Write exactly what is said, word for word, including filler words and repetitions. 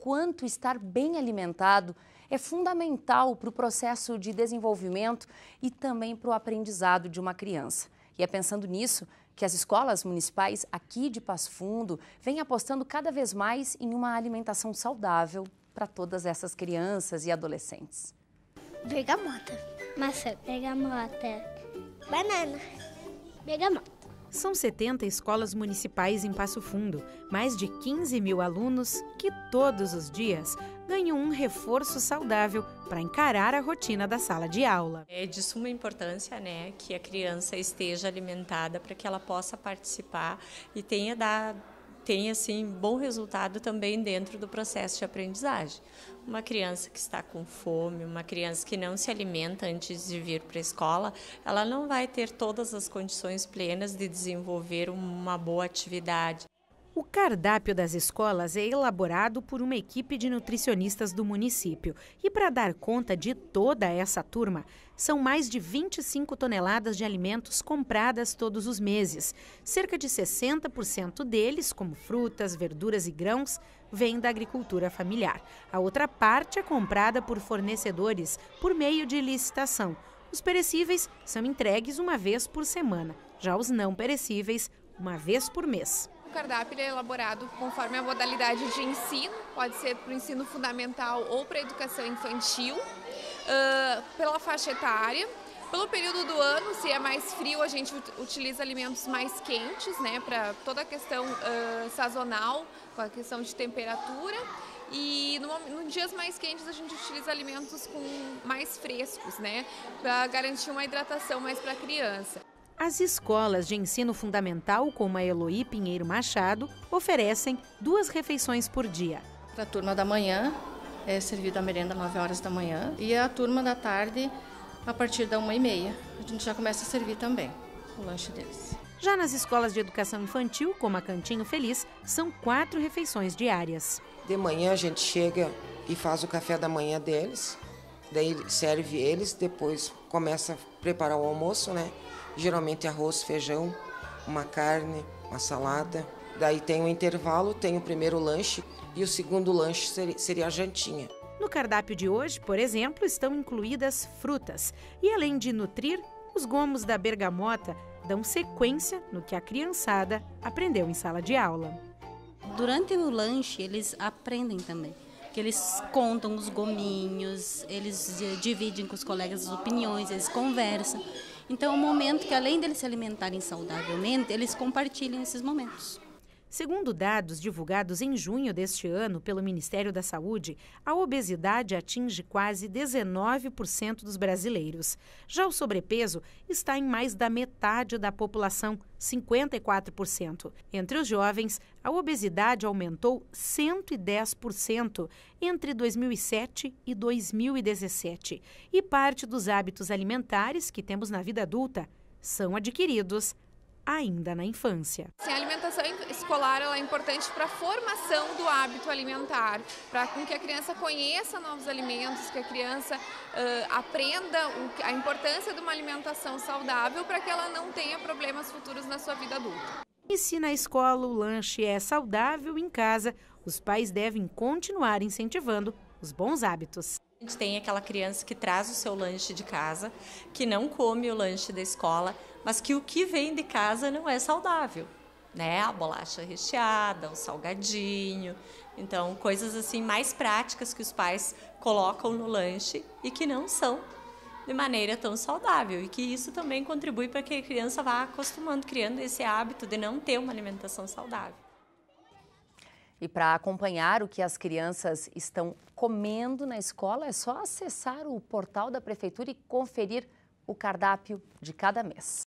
quanto estar bem alimentado é fundamental para o processo de desenvolvimento e também para o aprendizado de uma criança. E é pensando nisso que as escolas municipais aqui de Passo Fundo vêm apostando cada vez mais em uma alimentação saudável para todas essas crianças e adolescentes. Bergamota, maçã, bergamota, banana, bergamota. São setenta escolas municipais em Passo Fundo, mais de quinze mil alunos que todos os dias ganham um reforço saudável para encarar a rotina da sala de aula. É de suma importância, né, que a criança esteja alimentada para que ela possa participar e tenha dado tem assim bom resultado também dentro do processo de aprendizagem. Uma criança que está com fome, uma criança que não se alimenta antes de vir para a escola, ela não vai ter todas as condições plenas de desenvolver uma boa atividade. O cardápio das escolas é elaborado por uma equipe de nutricionistas do município. E para dar conta de toda essa turma, são mais de vinte e cinco toneladas de alimentos compradas todos os meses. Cerca de sessenta por cento deles, como frutas, verduras e grãos, vem da agricultura familiar. A outra parte é comprada por fornecedores por meio de licitação. Os perecíveis são entregues uma vez por semana, já os não perecíveis, uma vez por mês. O cardápio é elaborado conforme a modalidade de ensino, pode ser para o ensino fundamental ou para a educação infantil, uh, pela faixa etária. Pelo período do ano, se é mais frio, a gente utiliza alimentos mais quentes, né, para toda a questão uh, sazonal, com a questão de temperatura. E nos no dias mais quentes a gente utiliza alimentos com mais frescos, né, para garantir uma hidratação mais para a criança. As escolas de ensino fundamental, como a Eloy Pinheiro Machado, oferecem duas refeições por dia. Para a turma da manhã, é servida a merenda às nove horas da manhã e a turma da tarde, a partir da uma e meia. A gente já começa a servir também o lanche deles. Já nas escolas de educação infantil, como a Cantinho Feliz, são quatro refeições diárias. De manhã a gente chega e faz o café da manhã deles, daí serve eles, depois começa a preparar o almoço, né? Geralmente arroz, feijão, uma carne, uma salada. Daí tem o intervalo, tem o primeiro lanche e o segundo lanche seria, seria a jantinha. No cardápio de hoje, por exemplo, estão incluídas frutas. E além de nutrir, os gomos da bergamota dão sequência no que a criançada aprendeu em sala de aula. Durante o lanche, eles aprendem também. Que eles contam os gominhos, eles dividem com os colegas as opiniões, eles conversam. Então é um momento que, além deles se alimentarem saudavelmente, eles compartilham esses momentos. Segundo dados divulgados em junho deste ano pelo Ministério da Saúde, a obesidade atinge quase dezenove por cento dos brasileiros. Já o sobrepeso está em mais da metade da população, cinquenta e quatro por cento. Entre os jovens, a obesidade aumentou cento e dez por cento entre dois mil e sete e dois mil e dezessete. E parte dos hábitos alimentares que temos na vida adulta são adquiridos ainda na infância. Sim, a alimentação escolar ela é importante para a formação do hábito alimentar, para que a criança conheça novos alimentos, que a criança uh, aprenda o, a importância de uma alimentação saudável para que ela não tenha problemas futuros na sua vida adulta. E se na escola o lanche é saudável, em casa os pais devem continuar incentivando os bons hábitos. A gente tem aquela criança que traz o seu lanche de casa, que não come o lanche da escola, mas que o que vem de casa não é saudável, né? A bolacha recheada, o salgadinho, então coisas assim mais práticas que os pais colocam no lanche e que não são de maneira tão saudável e que isso também contribui para que a criança vá acostumando, criando esse hábito de não ter uma alimentação saudável. E para acompanhar o que as crianças estão comendo na escola, é só acessar o portal da Prefeitura e conferir o cardápio de cada mês.